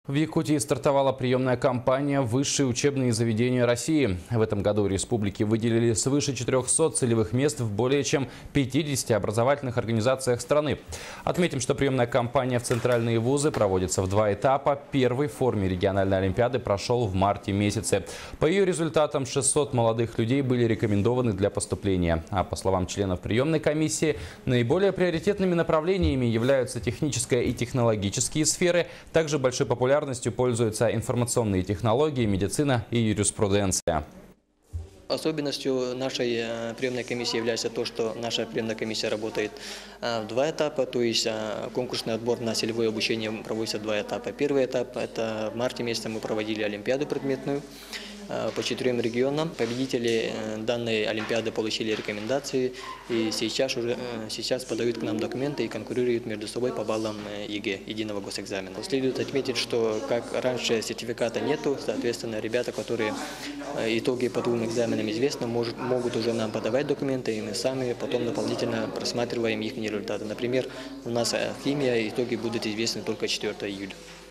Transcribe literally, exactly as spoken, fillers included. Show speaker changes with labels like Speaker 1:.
Speaker 1: В Якутии стартовала приемная кампания в высшие учебные заведения России. В этом году республике выделили свыше четырёхсот целевых мест в более чем пятидесяти образовательных организациях страны. Отметим, что приемная кампания в центральные вузы проводится в два этапа. Первый в форме региональной олимпиады прошел в марте месяце. По ее результатам шестьсот молодых людей были рекомендованы для поступления. А по словам членов приемной комиссии, наиболее приоритетными направлениями являются техническая и технологические сферы. Также большой популярностью пользуются информационные технологии, медицина и юриспруденция.
Speaker 2: Особенностью нашей приемной комиссии является то, что наша приемная комиссия работает в два этапа, то есть конкурсный отбор на целевое обучение проводится в два этапа. Первый этап – это в марте месяце мы проводили олимпиаду предметную по четырем регионам. Победители данной олимпиады получили рекомендации и сейчас уже сейчас подают к нам документы и конкурируют между собой по баллам ЕГЭ, единого госэкзамена. Следует отметить, что как раньше сертификата нету, соответственно, ребята, которые итоги по двум экзаменам известны, может, могут уже нам подавать документы, и мы сами потом дополнительно просматриваем их результаты. Например, у нас химия, итоги будут известны только четвёртого июля.